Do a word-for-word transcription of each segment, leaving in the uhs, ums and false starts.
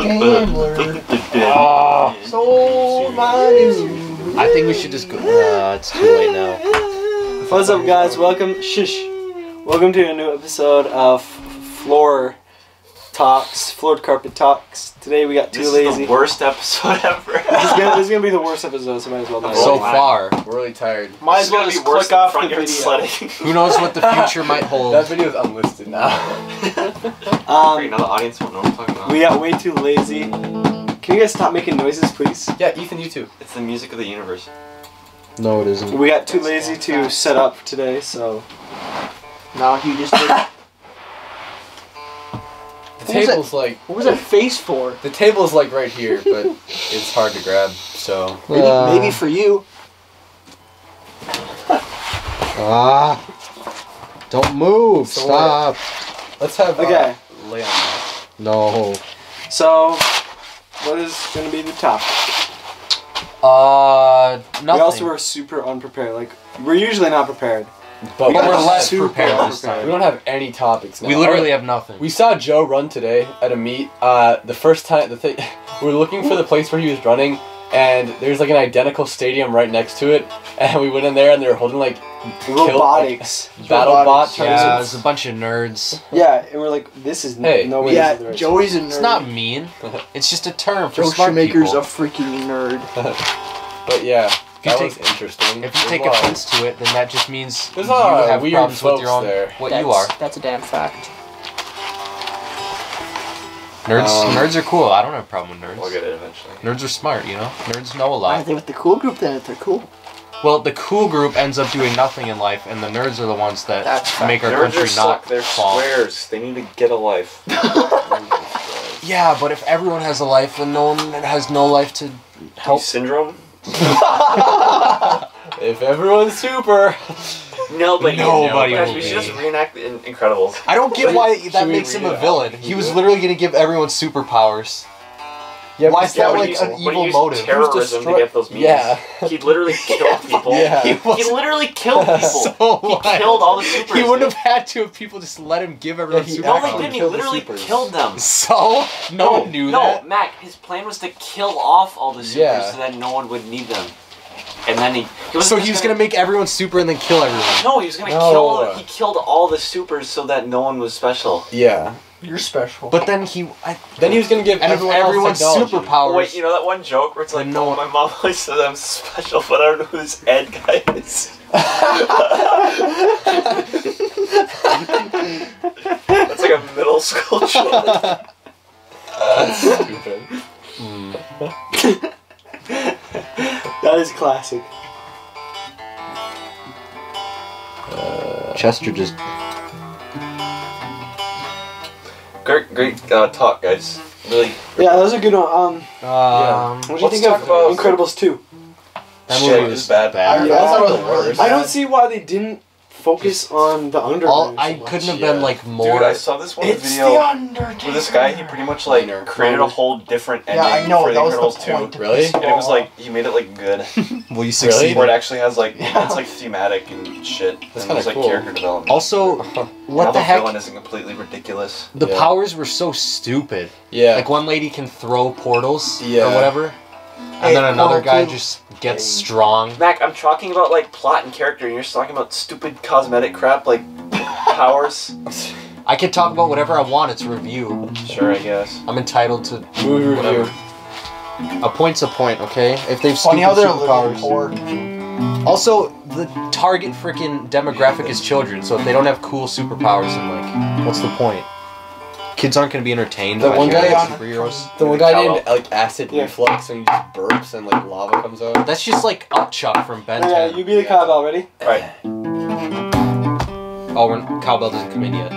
gambler. Oh. Sold my news. I think we should just go. Uh, it's too late now. What's up, guys? Welcome, shush. Welcome to a new episode of Floor Talks, Floored Carpet Talks. Today we got Too this Lazy. This is the worst episode ever. this, is gonna, this is gonna be the worst episode, so might as well not. So far, we're really tired. Might as well just click off the video. Sledding. Who knows what the future might hold? That video is unlisted now. um, Great, now the audience won't know what I'm talking about. We got way too lazy. Can you guys stop making noises, please? Yeah, Ethan, you too. It's the music of the universe. No, it isn't. We got too lazy to set up today, so. No, he just did. The table's like. What was that face for? The table's like right here, but it's hard to grab. So Maybe, Uh, maybe for you. Ah! Don't move! So Stop! let's have. Okay. Uh, lay on that. No. So, what is gonna be the topic? Uh, nothing. We also were super unprepared. Like, we're usually not prepared. But But we're less super prepared this we time. don't have any topics now. We literally have nothing. We saw Joe run today at a meet. Uh, the first time, the thing, we were looking for the place where he was running, and there's like an identical stadium right next to it. And we went in there, and they were holding like kill- Robotics. like, battle bot Robotics. yeah, tournaments. there's a bunch of nerds. Yeah, and we're like, this is Hey. no way. Yeah, this is the right Joey's a nerd. It's not mean. It's just a term for Joe smart Shoemaker's people. a freaking nerd. But yeah, you that take- was interesting. If you There's take a lot- offense to it, then that just means There's you a lot of have weird problems with your folks own there. what that's, you are. That's a damn fact. Nerds, Um, nerds are cool. I don't have a problem with nerds. We'll get it eventually. Nerds are smart, you know. Nerds know a Why are lot. they with the cool group then if they're cool? Well, the cool group ends up doing nothing in life, and the nerds are the ones that That's fact. make our Nerds country are not suck. They're fall. squares. They need to get a life. Yeah, but if everyone has a life, then no one has no life to help. Syndrome? If everyone's super. Nobody. Nobody Guys, will we should be. just reenact the In- Incredibles. I don't get why Should that we makes him read a it out? villain. He was literally going to give everyone superpowers. Yeah, Why but is that but like he an used- but he evil used motive? terrorism Destroy- to get those memes. Yeah. He literally killed people. Yeah. He, He was, literally killed people. so he what? killed all the supers. He wouldn't have had to if people just let him give everyone Yeah, he No, superpowers. they actually didn't. He killed the literally supers. killed them. So? No one knew no, that. Mac, his plan was to kill off all the supers Yeah. so that no one would need them. And then he... he So he was going to make everyone super and then kill everyone. No, he was going to No. kill... He killed all the supers so that no one was special. Yeah. You're special. But then he... I, Then he was gonna give and if everyone everyone's else technology. superpowers... Oh, wait, you know that one joke where it's like, Then no no, one- my mom always said I'm special, but I don't know who this Ed guy is. That's like a middle school joke. That's stupid. That is classic. Chester just... Great, great uh, talk, guys. Really. Yeah, that was a good one. Um, Um, what do you Let's think talk of about- Incredibles two? That Shit, movie was was bad. bad. Yeah. I thought it was worse. I don't see why they didn't focus on the Underground. All, so I much. couldn't have Yeah. been like more... Dude, I saw this one It's video the Undertaker. where this guy, he pretty much like Minor. created a whole different Yeah, ending I know. for the That was Incredibles the point. two. Really? And it was like, he made it like good. Will you Really? succeed? Where it actually has like, Yeah. it's like thematic and shit. That's and there's kinda like cool. character development. Also, Now what the heck? villain isn't completely ridiculous. The Yeah. powers were so stupid. Yeah. Like one lady can throw portals Yeah. or whatever, and Hey, then another portal guy too. just gets strong. Mac, I'm talking about like plot and character, and you're just talking about stupid cosmetic crap like powers. I can talk about whatever I want. It's a review. Sure, I guess. I'm entitled to Movie whatever. review. A point's a point, okay? If they've Funny stupid how they're living superpowers. poor. Also, the target freaking demographic is children, so if they don't have cool superpowers, then like, what's the point? Kids aren't gonna be entertained The by one giant guy- superheroes. The one guy Cowbell. named like acid Yeah. reflux, and he just burps and like lava comes out. That's just like Upchuck from Ben Yeah, ten. you be the cowbell, ready? Right. Oh, we're, cowbell doesn't come in yet.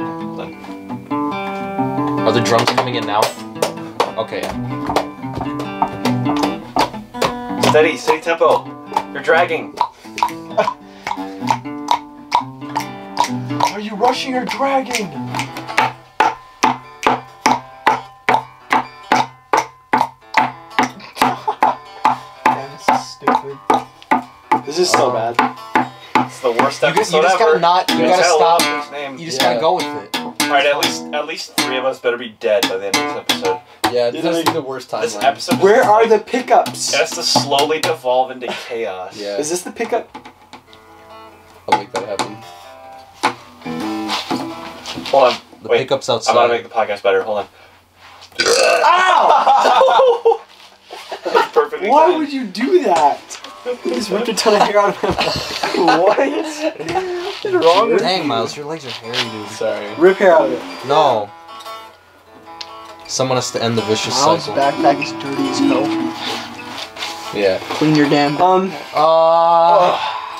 Are the drums coming in now? Okay, yeah. Steady, steady tempo. You're dragging. Are you rushing or dragging? Damn, this is stupid. This is so Um, bad. It's the worst You, episode you just ever. gotta not, you It's gotta Hell stop, Lover's name. you just Yeah. gotta go with it. Alright, at least at least three of us better be dead by the end of this episode. Yeah, this Yeah, is like- the worst time. This episode is- Where are the pickups? It has to slowly devolve into chaos. Yeah, Is this the pickup? I'll make that happen. Hold on. The Wait. pickup's I'm outside. gonna make the podcast better. Hold on. Ow! Perfectly Why timed. would you do that? You just ripped a ton of hair out of my mouth. What? What's wrong with Dang, you? Miles, your legs are hairy, dude. Sorry. Rip hair out of it. No. Someone has to end the vicious Miles' cycle. backpack is dirty as hell. Yeah. Clean your damn. Um, Uh,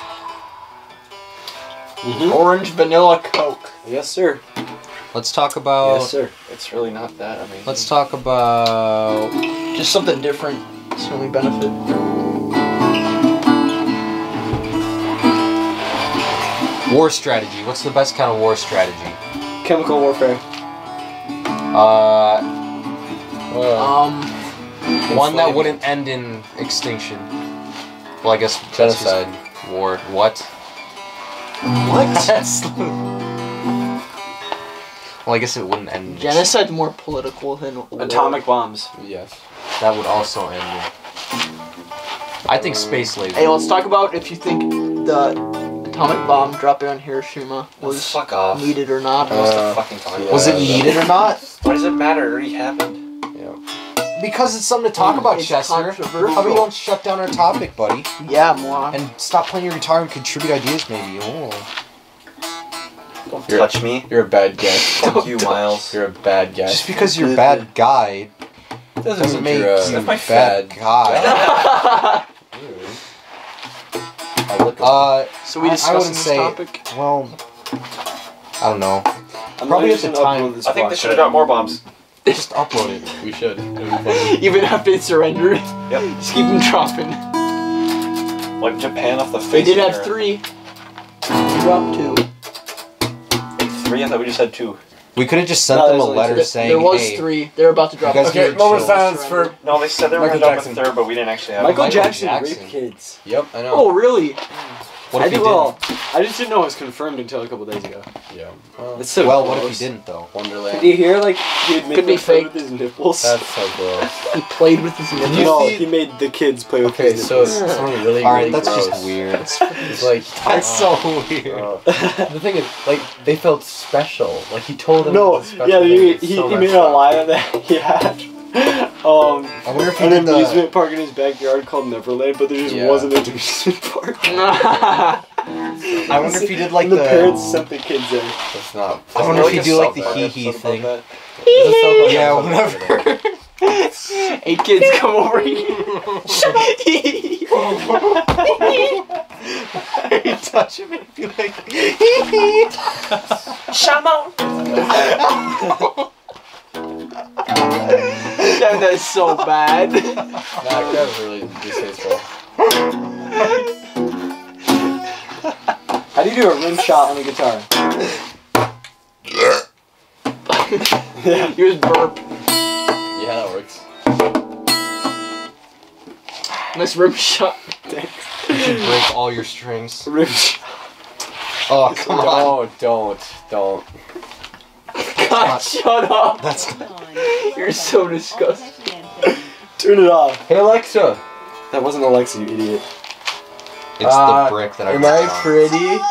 Orange vanilla Coke. yes, sir. let's talk about. Yes, sir. It's really not that amazing. Let's talk about. Just something different. It's the only benefit. War strategy. What's the best kind of war strategy? Chemical warfare. Uh, Um, one that Enslavement. wouldn't end in extinction. Well, I guess that's just Genocide. war. What? what? That's. Well, I guess it wouldn't end. In Genocide's more political than war. Atomic bombs. Yes. That would also end. In... I think space laser. Hey, let's talk about if you think the atomic bomb dropping on Hiroshima was Fuck off. needed or not. What's Uh, the fucking talking yeah. Was it needed or not? Why does it matter? It already happened. Yeah. Because it's something to talk about, It's Chester. controversial. How about you don't shut down our topic, buddy? Yeah, moron. And stop playing your guitar and contribute ideas, maybe. Oh. Don't You're- touch me. You're a bad guest. Fuck you, Miles. You're a bad Just guest. because you're a bad guy Doesn't doesn't mean make you're a you a That's my bad guy. I'll look Uh, So we I- I discussing wouldn't this say- topic? well, I don't know. I'm Probably not at the just gonna time- upload this I think they vlog. should have got more bombs. Just upload it. we should. It would be funny. Even after they surrendered? Yep. Just keep them dropping. Like Japan off the face. They did of have the earth. three. They dropped two. Three? I thought we just had two. We could have just sent No, them a there's only letter two. saying, There was hey, three. They were about to drop guys two. need Okay, to moment chill. silence for. No, they said they were Michael going to drop a Jackson. third, but we didn't actually have Michael it. Michael Jackson, Jackson. raped kids. Yep, I know. Oh, really? What I if he did, didn't? well, I just didn't know it was confirmed until a couple days ago. Yeah. It's so Well, what if gross. he didn't, though? Wonderland. Did you hear, like, he had made Could be them play fake. with his nipples? That's so gross. He played with his you nipples. no, see- he made the kids play with Okay, his so nipples. it's something really, Alright, really that's gross. just weird. It's like That's so weird. uh, the thing is, like, they felt special. Like he told them. No, it was special. yeah, he, It's he, so he messed made a up. lie that he had um, I wonder if he an did the. amusement park in his backyard called Neverland, but there just Yeah. wasn't an amusement park. I wonder if he did like and the, the. parents sent the kids there. That's not. I wonder if that's he not do like South the Park. hee hee Episode about thing. that. Is it South Park? Yeah, South Park. whatever. Hey, kids, come over here. You touch him and be like. Shamo. Damn, that's so bad. Nah, that was really distasteful. How do you do a rim shot on the guitar? He was burp. Yeah, that works. Nice rim shot. You should break all your strings. Rim shot. Oh, come on. Don't, don't, don't. God, shut up. That's. You're so disgusting. Turn it off. Hey Alexa. That wasn't Alexa, you idiot. It's Uh, the brick that I. Am I wrote on. pretty?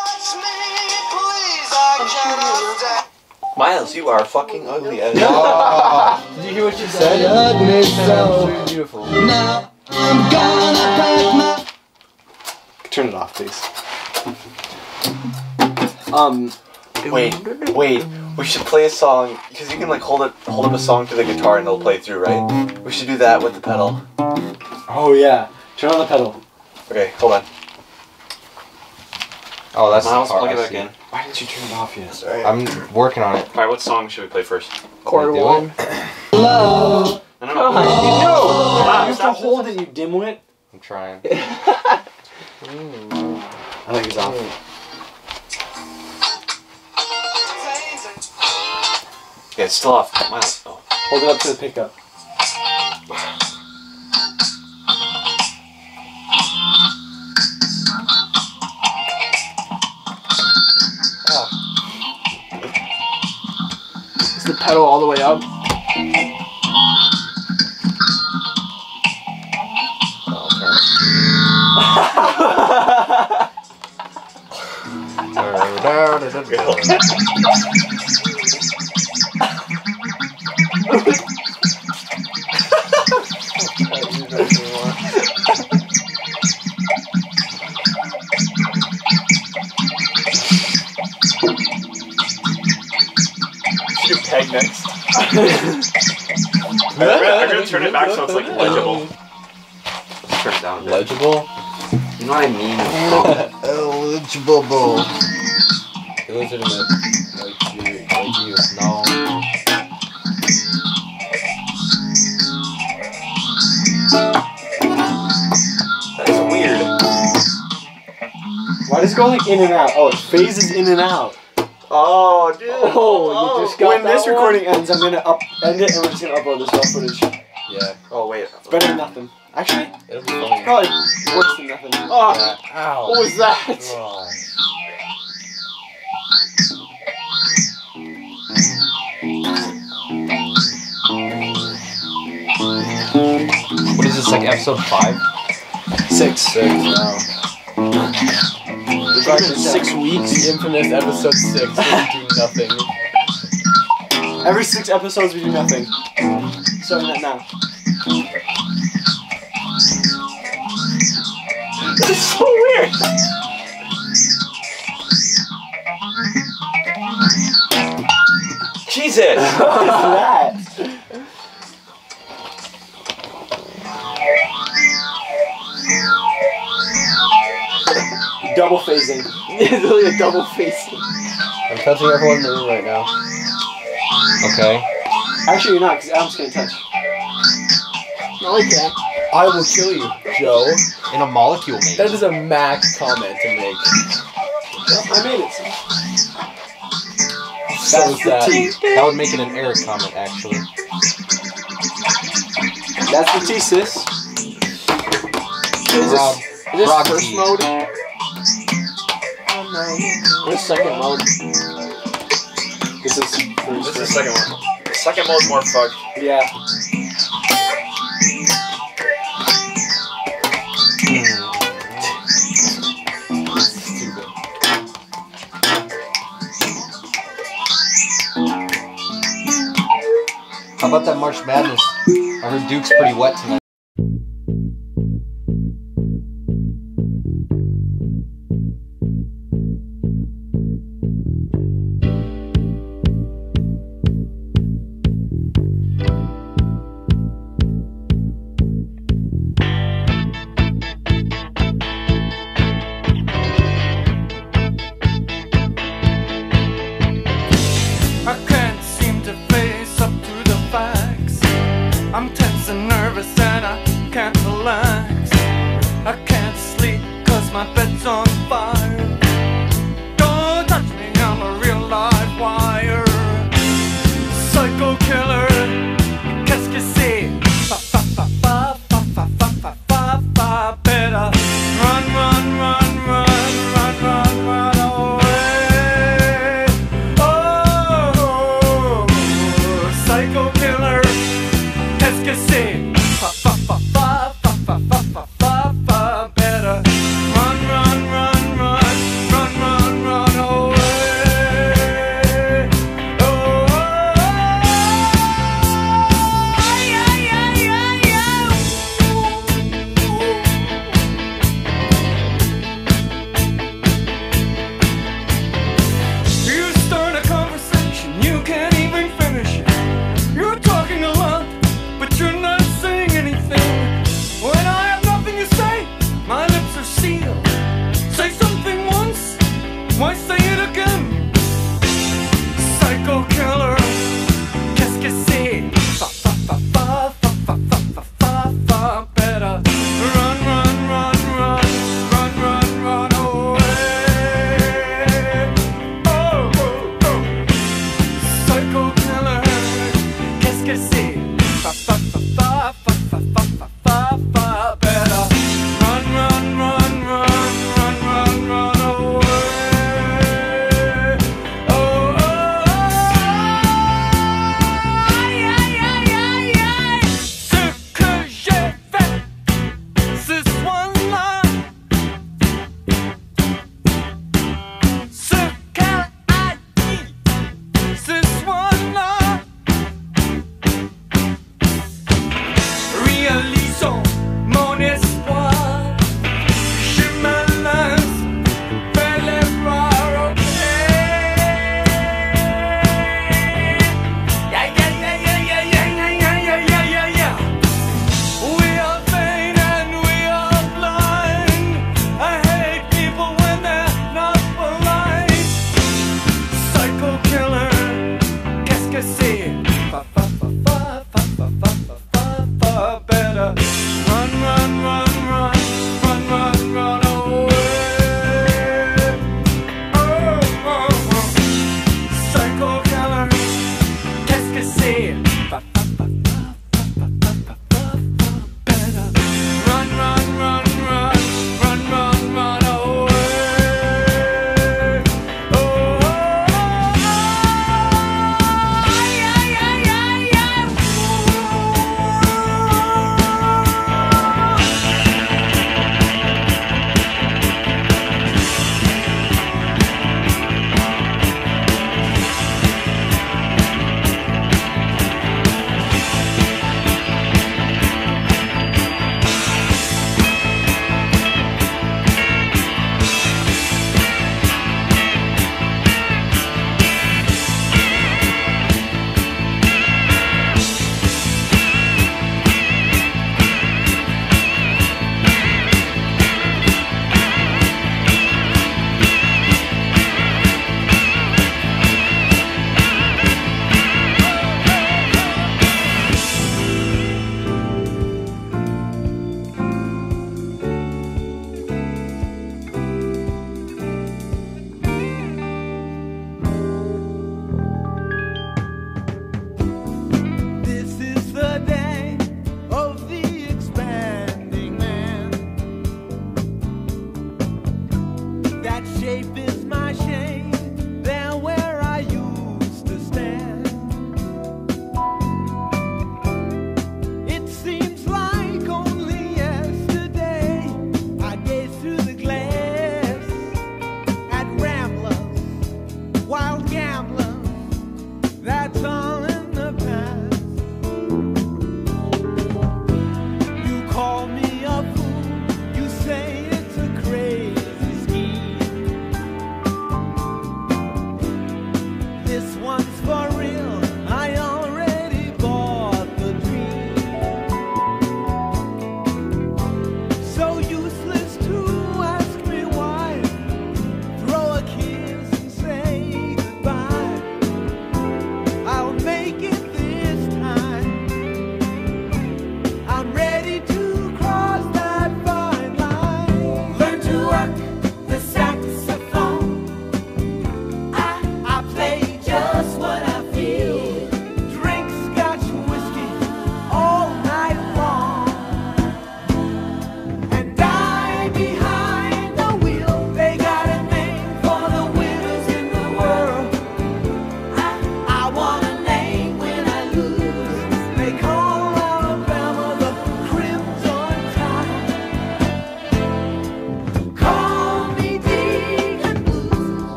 Miles, you are fucking ugly as Oh. Did you hear what you said? You said absolutely beautiful. Turn it off, please. Um, Wait, wait. We should play a song because you can like hold it, hold up a song to the guitar and it'll play through, right? We should do that with the pedal. oh yeah. Turn on the pedal. Okay, hold on. Oh, that's Miles, the part plug it I back see. in. Why didn't you turn it off yet? Sorry. I'm working on it. All right, what song should we play first? Quarter Do it? one. No, no, no. God, You Stop, have to stop. hold it, you dimwit. I'm trying. I think it's off. Yeah, it's still off. Miles. Oh. Hold it up to the pickup. pedal all the way up. Should do peg next. I'm gonna, I'm gonna turn it back so it's like legible. Turn it down a bit. Legible? You know what I mean? Eligible. Illegitimate. Like you. Like you. No. That is weird. Why does it go like in and out? Oh, it phases in and out. Oh, dude. Oh, you just got When that this one? recording ends, I'm gonna up end it and we're just gonna upload this raw footage. Yeah. Oh, wait. It's better than nothing. Actually, It'll be funny. probably worse than nothing. Oh, Yeah. Ow. what was that? Oh. What is this, like episode five? Six. Six. Wow. It's like six weeks. The infamous episode six where we do nothing. Every six episodes we do nothing. Starting that now. This is so weird. Jesus. What is that? Double phasing. It's really a double face. I'm touching everyone in the room right now. Okay. Actually, you're not, because Adam's gonna touch. No, I can't. I will kill you, Joe. In a molecule, maybe. That is a max comment to make. I made it. So That's is the that. T. That would make it an Eric comment, actually. That's the T, sis. Is Rob. this, is this Rob first T. mode? Oh no. Where's second mode? This is This is the second one. The second mode's more fucked. Yeah. Stupid. How about that March Madness? I heard Duke's pretty wet tonight. I can't seem to face up to the facts. I'm tense and nervous and I can't relax. I can't sleep cause my bed's on fire. Don't touch me, I'm a real live wire. Psycho killer, qu'est-ce que c'est? Fa fa fa fa fa fa fa fa fa fa. Better run, run, run, run, run, run, run away. Oh, psycho killer, qu'est-ce que c'est? Fa fa fa fa fa fa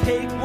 take